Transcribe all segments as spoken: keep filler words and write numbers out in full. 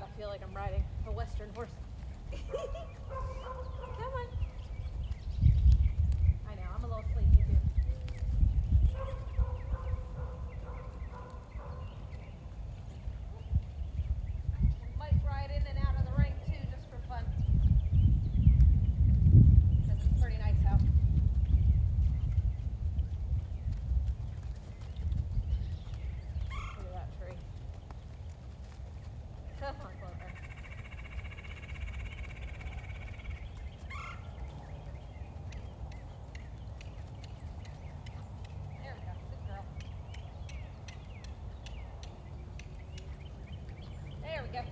God, I feel like I'm riding a Western horse. Come on. I know, I'm a little sleepy too. Might ride in and out of the ring too, just for fun. Because it's pretty nice out. Look at that tree. Come on, Clover. There we go. Good girl. There we go.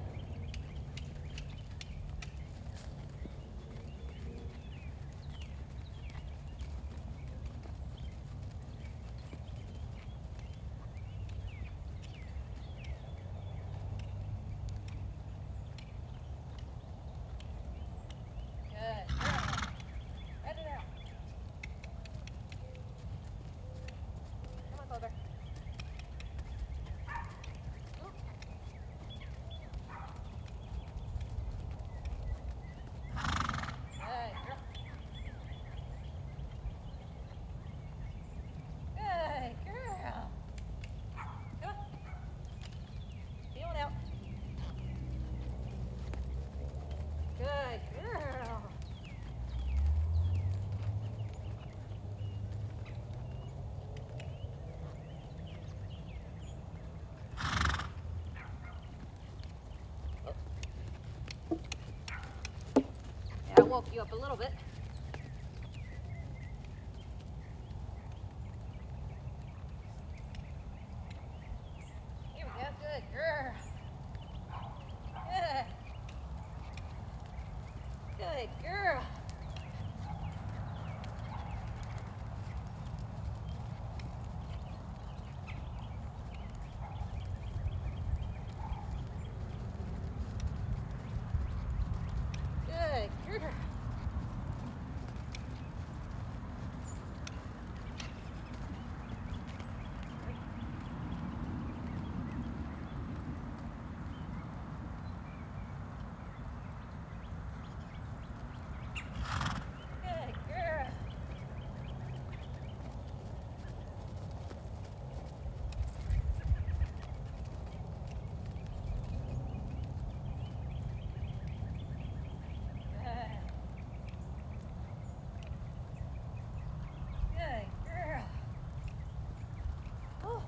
Good girl. Let it out. Come on, Clover. Oop. Good girl. Good girl. Come on. Feel it out. Good girl. Yeah, I woke you up a little bit. Here we go. Good girl. Good. Good girl. Good girl. Good girl. Good girl. Oh.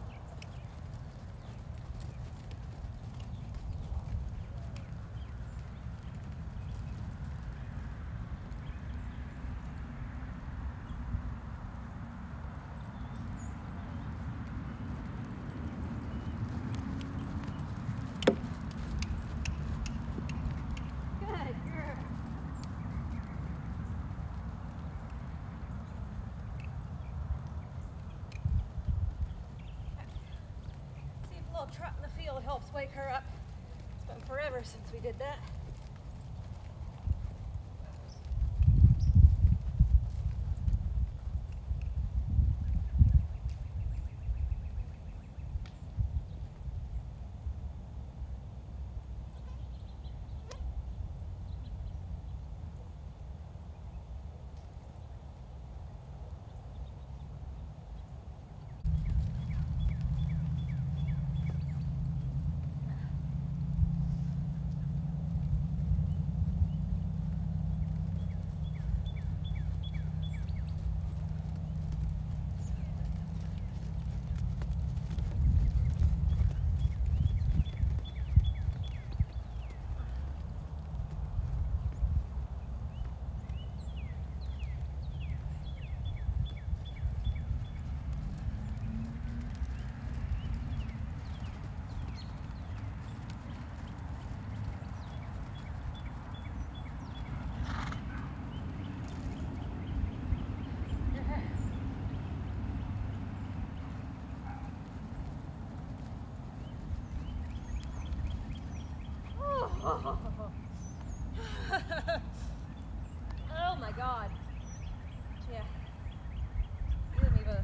Good girl. See if a little trot in the field helps wake her up. It's been forever since we did that. Oh my God. Yeah. You and me both.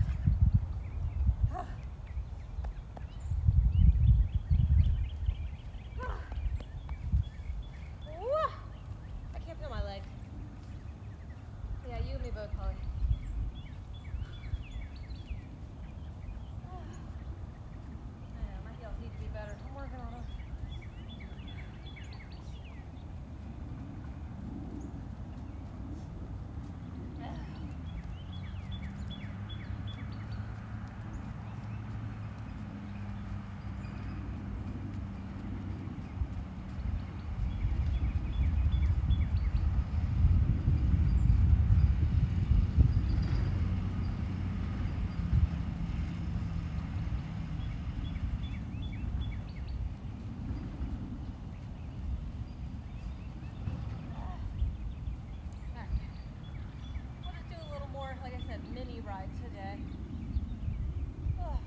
ride today. Oh.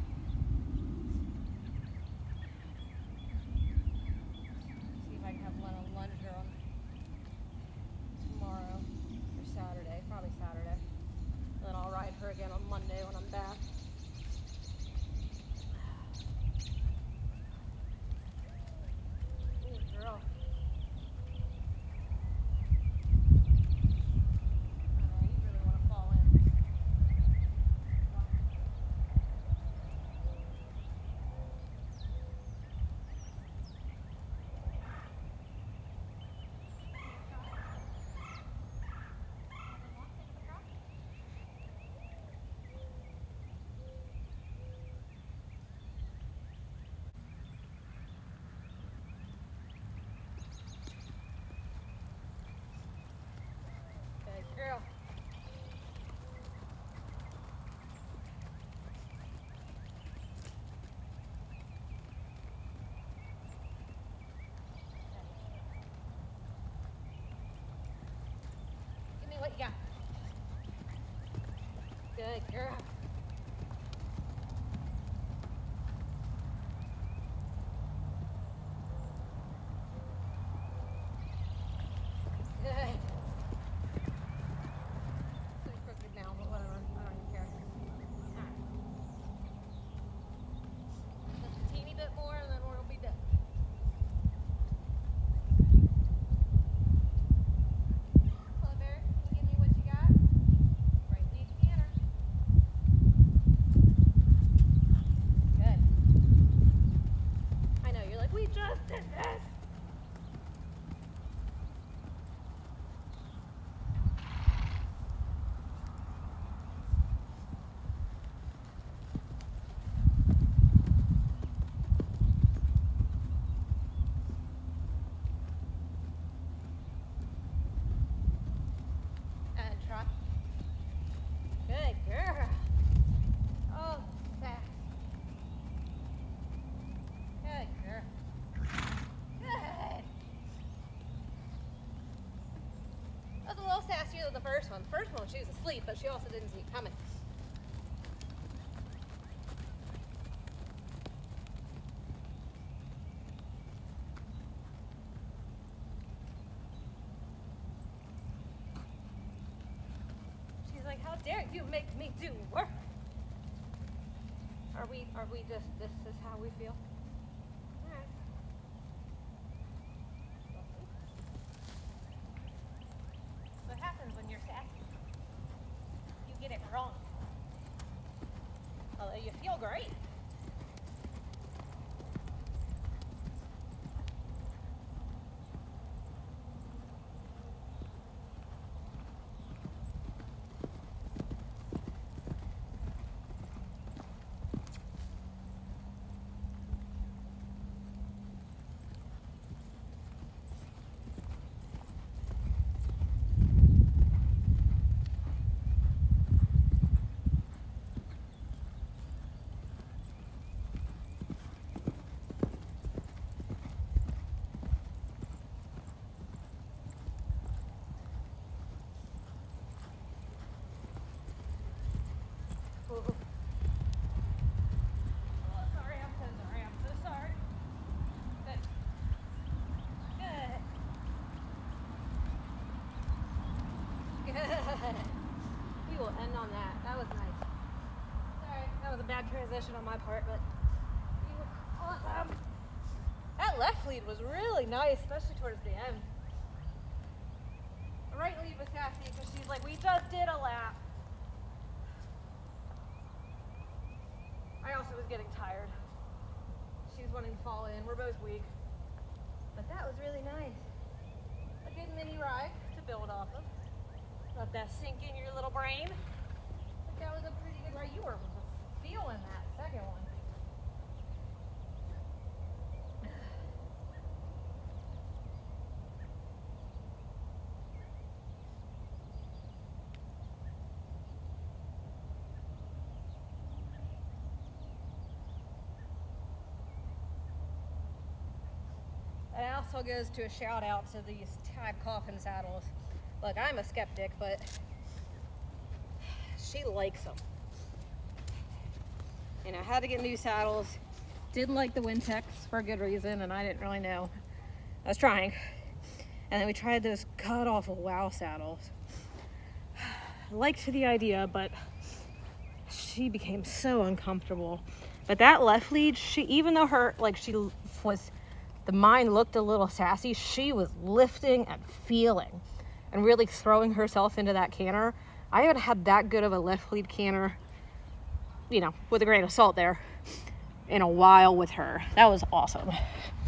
See if I can have Lena lunge her on tomorrow or Saturday, probably Saturday. And then I'll ride her again on Monday when I'm back. Ooh, girl. Girl. Give me what you got. Good girl. Good. Now, but whatever. I don't even care. Alright. Just a teeny bit more and then we'll be done. Hello, Bear. Can you give me what you got? Right lead canter. Good. I know, you're like, we just did this. Good girl. Oh, fast. Good girl. Good. That was a little sassier than the first one. The first one, she was asleep, but she also didn't see it coming. Like, how dare you make me do work? Are we, are we just, this is how we feel? All right. What happens when you're sassy? You get it wrong. Although you feel great. We will end on that. That was nice. Sorry, that was a bad transition on my part, but you were awesome. That left lead was really nice, especially towards the end. The right lead was sassy because she's like, we just did a lap. I also was getting tired. She was wanting to fall in. We're both weak. But that was really nice. A good mini ride to build off of. Let that sink in your little brain. But that was a pretty good ride. You were feeling that second one. That also goes to a shout out to these Tide coffin saddles. Look, I'm a skeptic, but she likes them. And I had to get new saddles. Didn't like the Wintex for a good reason, and I didn't really know. I was trying. And then we tried those god-awful Wow saddles. I liked the idea, but she became so uncomfortable. But that left lead, she, even though her, like she was, the mind looked a little sassy, she was lifting and feeling and really throwing herself into that canter. I haven't had that good of a left lead canter, you know, with a grain of salt there, in a while with her. That was awesome.